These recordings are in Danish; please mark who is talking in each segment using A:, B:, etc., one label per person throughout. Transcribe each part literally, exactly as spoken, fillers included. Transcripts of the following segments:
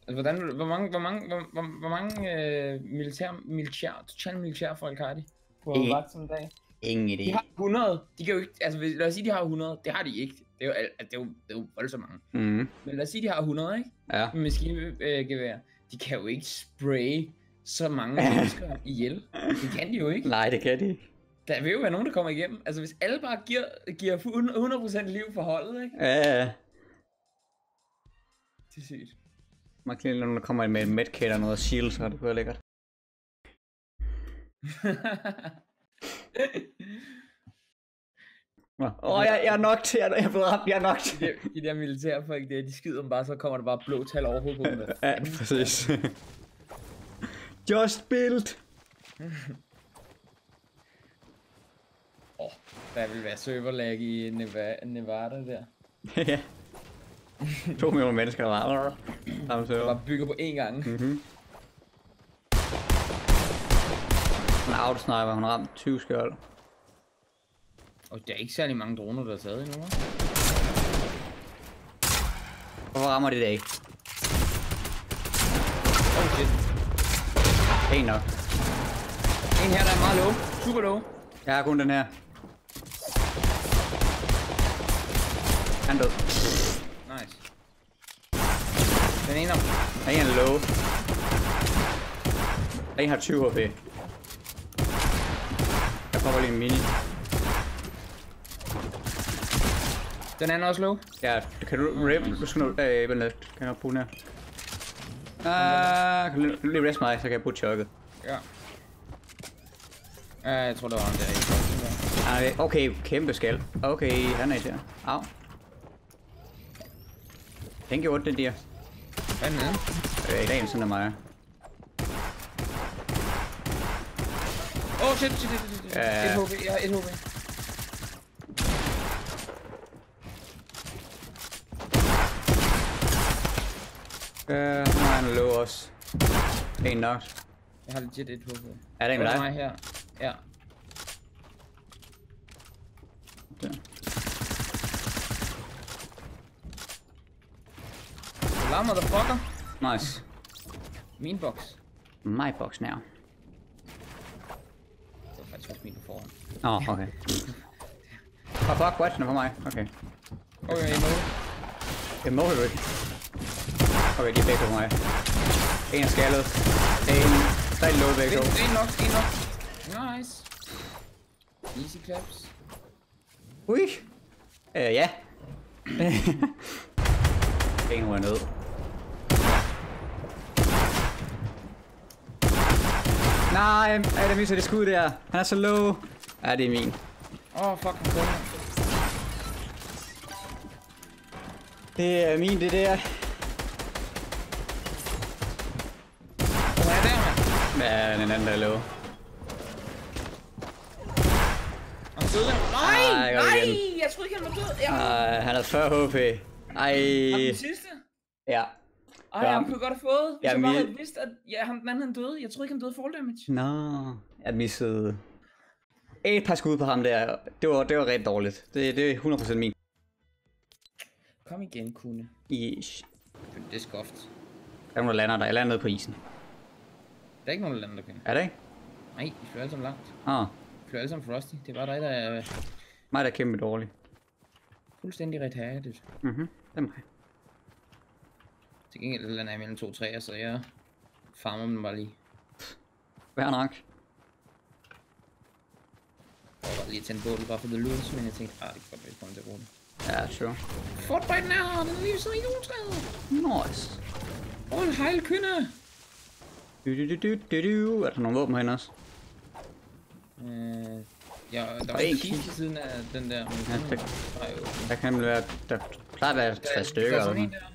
A: Altså, hvordan, hvor mange, hvor mange, hvor, hvor, hvor mange øh, militær, militær, totalt militærfolk har de på
B: Ingen,
A: vagt som dag?
B: ingen idé.
A: De har hundrede. De kan jo ikke, altså lad os sige, de har hundrede. Det har de ikke. Det er jo, altså, det er jo, det er jo voldsomt mange.
B: Mm.
A: Men lad os sige, de har hundrede, ikke?
B: Ja.
A: Med maskingevær. De kan jo ikke spraye så mange mennesker ihjel. Det kan de jo ikke.
B: Nej, det kan de ikke.
A: Der vil jo være nogen, der kommer igennem. Altså hvis alle bare giver, giver hundrede procent liv for holdet, ikke?
B: Ja, ja.
A: Det er sygt.
B: Man kan lige, når der kommer med en medkit og noget shield, så det kunne være lækkert. Åh, oh, jeg, jeg er nok til, jeg er blevet ramt, jeg er nok til.
A: De, de der militærfolk der, de skider dem bare, så kommer der bare blå tal over hovedet på dem.
B: Ja, præcis. Just build.
A: Åh, oh, der vil være serverlag i Nevada, Nevada der.
B: Ja. To millioner mennesker, der var der.
A: Der bare bygger på én gang.
B: Mhm. Hun er autosniper, hun har ramt tyve skjold.
A: Og der er ikke særlig mange droner, der er taget endnu.
B: Hvorfor rammer de det ikke?
A: Oh shit.
B: En nok.
A: En her, der er meget low. Super low.
B: Jeg har kun den her. Han er død.
A: Nice. Den ene op.
B: Der er en low. Der er en har tyve H P. Jeg kommer lige en mini.
A: Den anden er også low.
B: Ja, kan du rip? Du skal nu, øh, vent lidt. Kan jeg bruge den her? Ah, kan du lige rest mig, så kan jeg bruge chokket.
A: Ja. Ja, jeg tror, der var ham der i.
B: Ej, okay, kæmpe skal. Okay, han er der. Au. Den gjorde ondt, den der.
A: Hvad er den nede?
B: Øh, det er en sådan af mig.
A: Åh, oh, shit, shit, shit, shit.
B: Ja.
A: et H P, jeg har et H P.
B: Øh, nu har han low også. En nok.
A: Jeg har legit et H P.
B: Er det en med
A: Og
B: dig?
A: mig her. Ja.
B: Der.
A: Alarm, motherfucker.
B: Nice.
A: Min box.
B: My box now.
A: Det var faktisk også min på forhånd.
B: Åh, oh, okay. Oh fuck, what? Den er for mig. Okay.
A: Okay, jeg må.
B: Det må du ikke. Okay, de er begge på mig. En er skaldet. En... Der er low begge to.
A: En nok, en nok. Nice. Easy claps.
B: Ui. Øh, ja. En rører ned. Nej, er det misser det skud der? Han er så low. Ja, det er min.
A: Åh, oh, fuck, han kommer.
B: Det er min, det der.
A: Hvor er der, mand?
B: Ja, den anden der er low.
A: Han døde. Nej,
B: Ej, godt
A: nej,
B: igen.
A: jeg troede ikke, han var død. Ja.
B: Ej, han har fyrre H P. Ej.
A: Ham den sidste?
B: Ja.
A: Ej, han kunne godt have fået, hvis
B: Ja,
A: jeg bare
B: min-
A: havde vidst, at ja, ham, den anden han døde. Jeg troede ikke, han døde fall damage.
B: Nå, jeg missede et par skud på ham der. Det var, det var rigtig dårligt. Det, det er hundrede procent min.
A: Kom igen, kunne.
B: Yes.
A: Det er skoft.
B: Der er nogen, der lander der. Jeg lander nede på isen.
A: Der er ikke nogen, der lander der kan.
B: Er det ikke?
A: Nej, vi flyver alle sammen langt.
B: Åh,
A: Vi flyver alle sammen Frosty. Det er bare dig, der er
B: mig der er kæmpe dårlig.
A: fuldstændig retarded.
B: Mhm, det er mig.
A: Til gengæld lander jeg mellem to træer, så jeg farmer dem bare lige.
B: Hver nok.
A: Jeg var lige at tænde bålet bare for the loot, men jeg tænkte, ah, det kan godt være, at jeg kommer til at bruge det.
B: Ja, sure.
A: Fortbite now, den er lige så i juletræet.
B: Nice.
A: Åh, en hejl kynde.
B: Du, du, du, du, du, du. Er der nogle våben herinde også?
A: Øh, ja, der var
B: en
A: en kiste til siden af den der. Men
B: Ja,
A: den
B: det-
A: var jo åben.
B: Der kan være, der plejer at være tre
A: Der-
B: stykker
A: der er
B: eller
A: sådan en
B: noget.
A: der.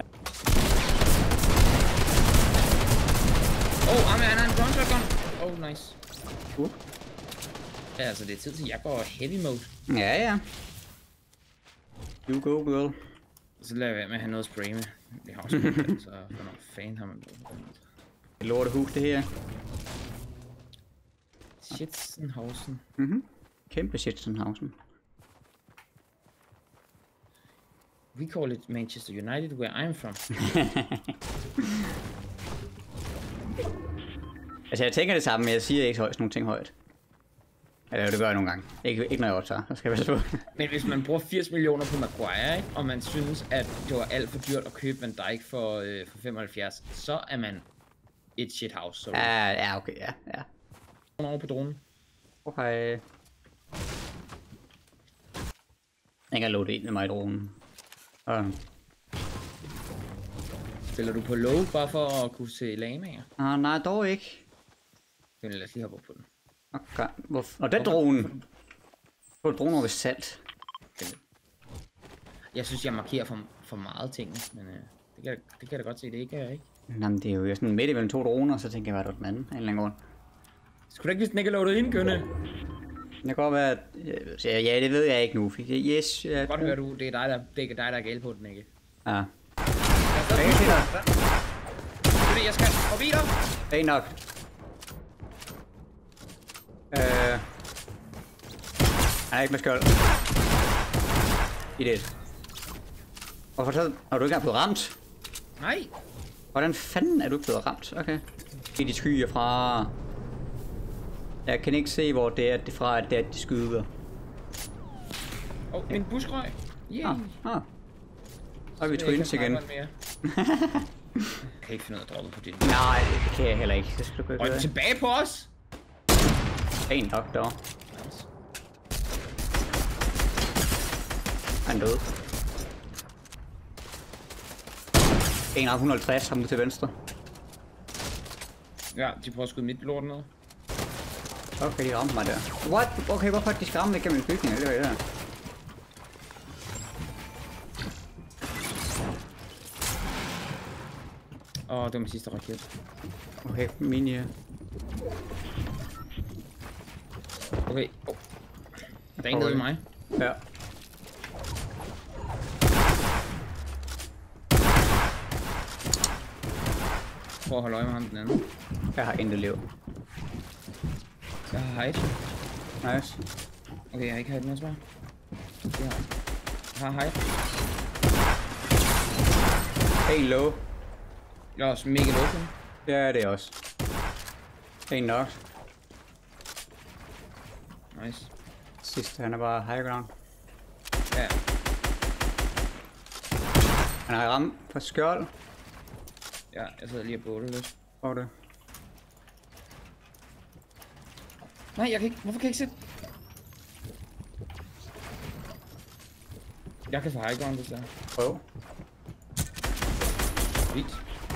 A: Åh, oh, han har en drone shotgun. Oh, nice.
B: Uh.
A: Ja, altså, det er tid til, jeg går heavy mode.
B: Ja, ja. You go, girl.
A: Så lader jeg være med at have noget at spray med. Det har også godt, så for nogle fan har man brugt.
B: Det lorte hus, det her.
A: Schützenhausen.
B: Mhm. Kæmpe Schützenhausen.
A: We call it Manchester United, where I'm from.
B: Altså jeg tænker det samme, men jeg siger ikke højt sådan nogle ting højt. Eller det gør jeg nogle gange. Ikke, ikke når jeg optager, så skal jeg være så.
A: Men hvis man bruger firs millioner på Maguire, ikke? Og man synes, at det var alt for dyrt at købe Van Dijk for, øh, for femoghalvfjerds, så er man et shithouse. Så
B: Ja, ja, okay, ja, ja.
A: over på dronen.
B: Okay. Jeg kan loade ind med mig i dronen. Uh.
A: Spiller du på low, bare for at kunne se lamaer?
B: Ah, nej, dog ikke.
A: Men lad os lige hoppe op på den.
B: Okay. Hvorfor? Og den drone. På dronen over ved salt.
A: Jeg synes, jeg markerer for, for meget ting, men øh, det, kan, det kan jeg da godt se, det ikke er, ikke?
B: Jamen, det er jo sådan midt imellem to droner, så tænker jeg, hvad er det den anden? En eller anden grund.
A: Skulle du ikke, hvis den ikke er loadet ind, Gønne?
B: Det kan godt være, at... Ja, ja, det ved jeg ikke nu. Yes, ja.
A: Godt hører du, det er dig, der, det er dig, der er galt på den, ikke?
B: Ja.
A: Jeg kan se dig. Fordi jeg skal forbi dig.
B: Det er nok. Øh... Han er ikke med skjold. I det. Hvorfor så? Har du ikke engang blevet ramt?
A: Nej.
B: Hvordan fanden er du ikke blevet ramt? Okay. Det er de skyer fra... Jeg kan ikke se, hvor det er det fra, at det er, de skyder.
A: Åh, oh, min buskrøg. Yeah.
B: Ah, ah. Så er vi twins igen.
A: Jeg kan ikke finde ud af at droppe på din.
B: Nej, det kan jeg heller ikke. Det skal du gøre.
A: Røg du tilbage på os?
B: En nok dog. Han døde. En af et hundrede og halvtreds ham til venstre.
A: Ja, de prøver at skyde mit lort ned.
B: Okay, de ramte mig der. What? Okay, hvorfor de skræmme ikke gennem bygninger? Det var det der.
A: Åh, oh, det var min sidste raket.
B: Okay, mini her.
A: Okay, oh. Der er en nede ved mig.
B: Ja.
A: Prøv at holde øje med ham den anden.
B: Jeg har intet liv.
A: Jeg har hide.
B: Nice.
A: Okay, jeg har ikke hide med mig. Det har jeg. Jeg har hide.
B: En low.
A: Jeg er også mega low.
B: Ja, det er også. En nok.
A: Nice.
B: Sidste, han er bare high ground.
A: Ja.
B: Han har ramt på skjold.
A: Ja, jeg sidder lige og båler lidt.
B: Hvor er det?
A: Nej, jeg kan ikke. Hvorfor kan jeg ikke sætte? Jeg kan få high ground, hvis der.
B: Prøv.
A: Vildt.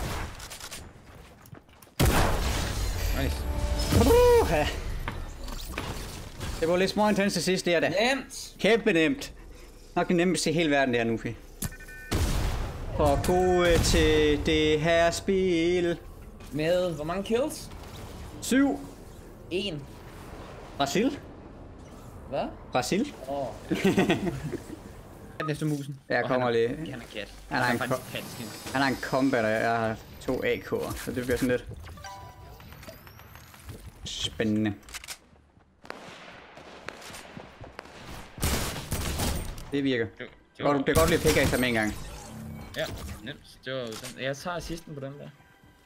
A: Nice.
B: Uh, det var lidt små intens til sidst, det er det.
A: Nemt!
B: Kæmpe nemt. Nok det nemmeste i hele verden, det her, Nufi. For gode til det her spil.
A: Med hvor mange kills?
B: Syv.
A: En.
B: Brasil.
A: Hvad?
B: Brasil.
A: Åh. Oh. Han efter musen.
B: Jeg kommer lige.
A: Han er kat.
B: Han er en
A: faktisk katskin.
B: Han har en combat, og jeg har to A K'er, så det bliver sådan lidt spændende. Det virker.
A: Det,
B: Det kan godt blive pick af med en gang.
A: Ja, nemt. Det var den. Jeg tager assisten på den der.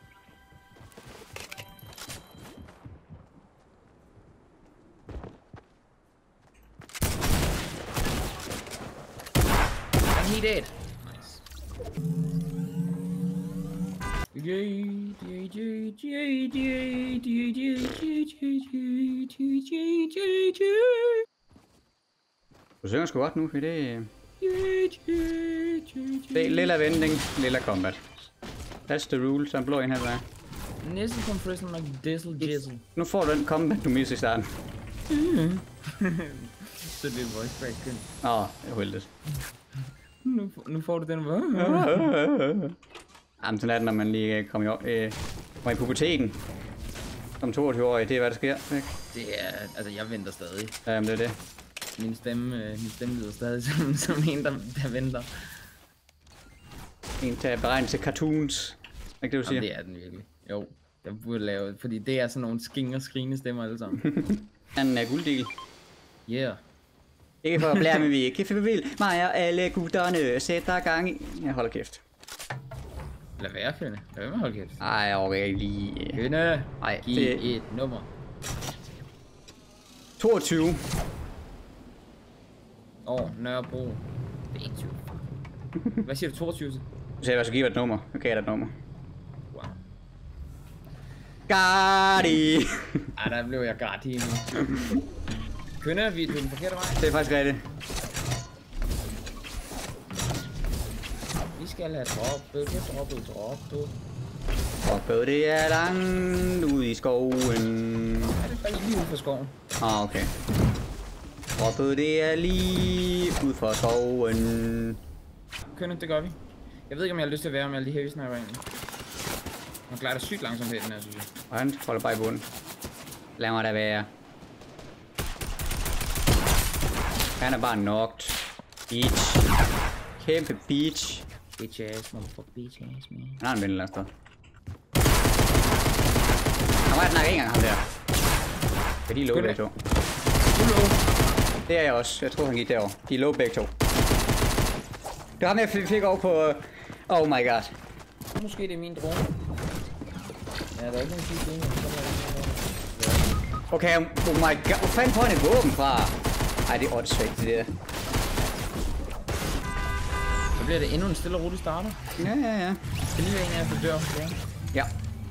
A: And he did. Nice.
B: Du synger sgu godt nu, for det... Det er lilla vending, lilla combat. That's the rule, så en blå en her der.
A: Næsten compression like diesel jizzle.
B: Nu får du den combat, du misser i starten.
A: Så det er voice crack.
B: Åh, det er heldigt.
A: Nu, nu får du den, hvad?
B: Jamen, sådan er det, når man lige kommer i, øh, kommer i puberteten. Som toogtyve-årig, det er hvad der sker, ikke?
A: Det er, altså jeg venter stadig.
B: Jamen, det er det.
A: Min stemme, øh, min stemme lyder stadig som, som en, der, der venter.
B: En til at beregne til cartoons. Ikke det, du siger?
A: Jamen, det er den virkelig. Jo, jeg burde lave, fordi det er sådan nogle sking og skrigende stemmer alle sammen.
B: Han er gulddel.
A: Yeah.
B: Ikke for at blære med vi ikke, for vi vil. Mig og alle gutterne sætter gang i. Jeg holder kæft.
A: Lad være, Kønne. Lad være med at holde kæft.
B: Ej, jeg overgår ikke lige...
A: Kønne,
B: Ej,
A: giv
B: det-
A: et nummer.
B: toogtyve.
A: Åh, oh, Nørrebro. Det er enogtyve. Hvad siger du, toogtyve til?
B: Så sagde jeg, så giver dig et nummer. Nu gav jeg dig et nummer.
A: Wow.
B: Gardi!
A: Ej, der blev jeg gardi nu. Kønne, vi er på den forkerte vej.
B: Det er faktisk rigtigt.
A: Vi skal have droppet, droppet, droppet.
B: Og det er langt ude i skoven.
A: Er det bare lige ude for skoven?
B: Ah, okay. Droppet det er lige ud for skoven.
A: Kønne, det gør vi. Jeg ved ikke, om jeg har lyst til at være med alle de heavy sniper egentlig. Man klarer det sygt langsomt her, den her, synes jeg.
B: Og han holder bare i bunden. Lad mig da være. Han er bare knocked. Beach. Kæmpe beach.
A: Bitch ass, motherfucker, bitch ass, man.
B: Han har en ven eller andet. Han var snakke en gang ham der. Er de low
A: Skynd
B: begge
A: dig.
B: to?
A: Du lå.
B: Det er jeg også. Jeg tror han gik derover. De er low begge to. Det var ham jeg fik over på... Oh my god.
A: Måske det er min drone. Ja, der er ikke nogen sidste ene.
B: Okay, oh my god. Hvor fanden får han et våben fra? Ej, det er åndssvagt det der.
A: Så bliver det endnu en stille og rolig starter.
B: Ja, ja, ja.
A: Det skal lige være en af jer, der dør. Ja.
B: Ja.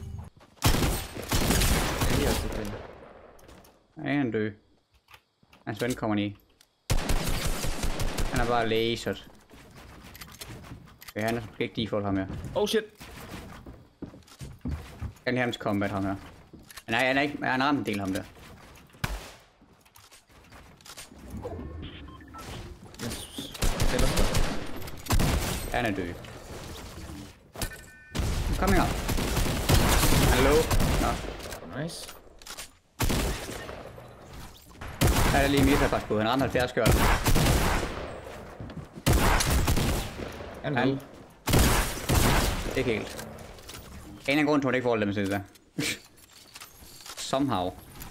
A: Det er lige også det.
B: Ja, han død. Hans ven kommer ned. Han er bare laseret. Okay, han er ikke default ham her.
A: Oh shit.
B: Han er hans combat ham her. Nej, han er ikke. Han har en del ham der.
A: Yes. Eller så.
B: Han er død. Kom her. Hallo. Nå.
A: Nice.
B: Han er lige midt her faktisk på. Han ramte halvfjerds skørt.
A: Han er
B: Han-
A: ude.
B: Ikke helt. En af grunden til, at han ikke får dem til det der. Somehow.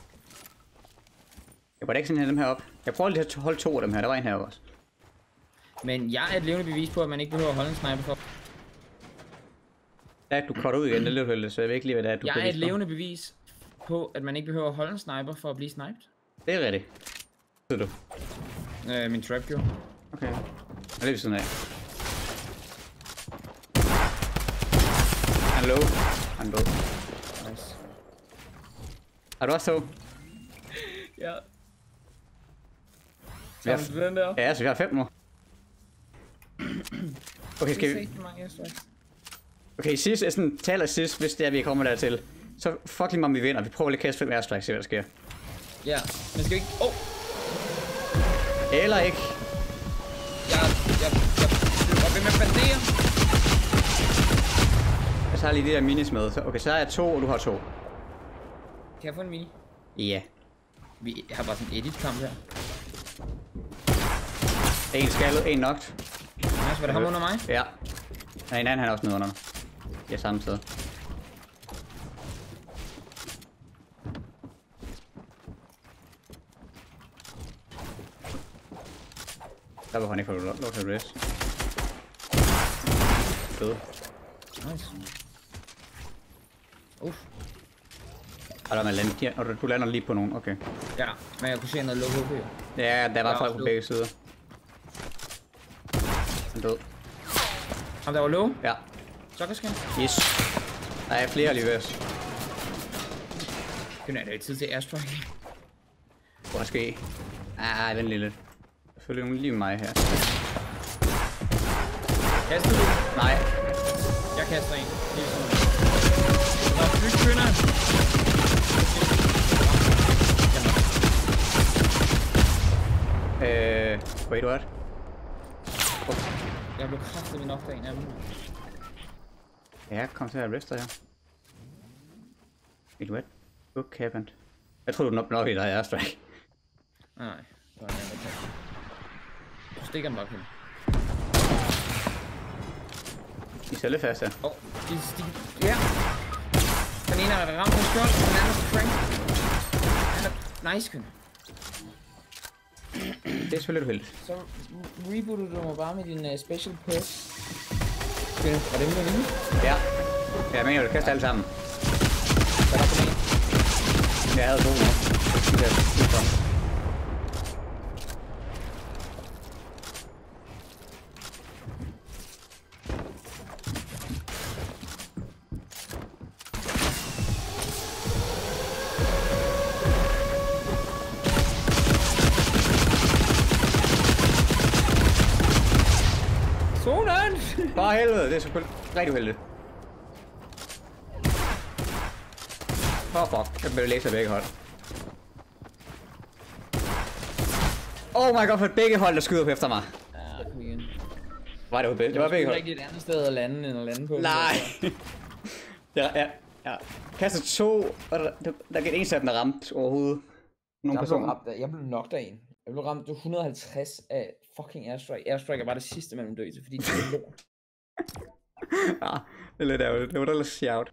B: Jeg burde ikke sådan dem her op. Jeg prøver lige at holde to af dem her. Der var en her også.
A: Men jeg er et levende bevis på, at man ikke behøver at holde en sniper for.
B: Ja, du cutter ud igen. Det er lidt heldigt, så jeg ved ikke lige, hvad det er, du
A: Jeg
B: kan
A: er et
B: vise for.
A: levende bevis på, at man ikke behøver at holde en sniper for at blive sniped.
B: Det er rigtigt. Det er du.
A: Øh, min trap gjorde.
B: Okay. Og det er ved siden af. Han er low. Han er low.
A: Nice.
B: Har du også to?
A: Ja.
B: Ja.
A: Sammen med den der.
B: Ja, så vi har fem nu. Okay, skal vi... Okay, sidst er sådan, taler sidst, hvis det er, vi kommer dertil. Så fuck lige mig, om vi vinder. Vi prøver lige at kaste fem airstrikes, se hvad der sker.
A: Ja, men skal vi ikke... Åh! Oh!
B: Eller ikke.
A: Jeg... Jeg... Jeg... Jeg vil med bandere.
B: Jeg tager lige de der minis med. Så, okay, så har jeg to, og du har to.
A: Kan jeg få en mini?
B: Ja.
A: Vi har bare sådan en edit-kamp her.
B: En skaldet, en knocked.
A: Nice, var det ham under mig?
B: Ja. Nej, en anden han er også nede under mig. Ja, samme sted. Der var han ikke få lov lov til at rest. Fed.
A: Nice. Uff.
B: Og der man lander, og du lander lige på nogen, okay.
A: Ja, men jeg kunne se noget low H P.
B: Ja, der var
A: Ja,
B: folk på
A: død.
B: begge sider. Han død.
A: Ham der var low.
B: Ja.
A: Sokkerskin.
B: Yes. Der er flere lige ved os.
A: Det er da tid til airstrike.
B: Måske. Ah, vent lige lidt. Der følger nogen lige med mig her.
A: Kaster du?
B: Nej.
A: Jeg kaster en. Lige sådan. Nå, byg kønner.
B: Øh, wait, what?
A: Jeg blev kraftigt nok af en af dem.
B: Ja, kom til at reste her. Wait, what? Book happened. Jeg troede, du nok nok i dig airstrike.
A: Nej, det var en anden der. Du stikker den bare på.
B: De ser lidt fast her.
A: Åh, oh, de stikker. Ja. Den ene er ramt på skjold, den anden er på Frank. Han er nice, kønner.
B: Det er selvfølgelig uheldigt.
A: Så rebooter du mig bare med din uh, special perk. Kenneth, var det med vilje?
B: Ja. Jeg mener, du kaster alle sammen.
A: Hvad er der på en?
B: Jeg havde to nu. Det er super.
A: Sådan!
B: For helvede, det er selvfølgelig rigtig uheldigt. Åh oh, fuck, jeg bliver læst af begge hold. Oh my god, for begge hold, der skyder på efter mig.
A: Ja, kom igen.
B: Var det jo begge? Det var begge hold.
A: Det var ikke et andet sted at lande, end at lande på.
B: Nej. ja, ja, ja. Kastet to, og der, der, der gik en af dem, der ramte overhovedet. Nogle
A: jeg
B: personer.
A: Blev ramt, jeg blev knocked af en. Jeg blev ramt et hundrede og halvtreds af fucking airstrike. Airstrike er bare det sidste, man vil dø til, fordi det er lort.
B: Ja, det er lidt ærgerligt. Det var da lidt sjovt.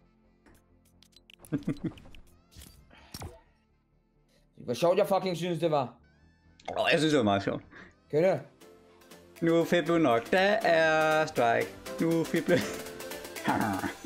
A: Hvor sjovt jeg fucking synes, det var.
B: Åh, oh, jeg synes, det var meget sjovt.
A: Gør det?
B: Nu er fedt nok. Der er strike. Nu er fedt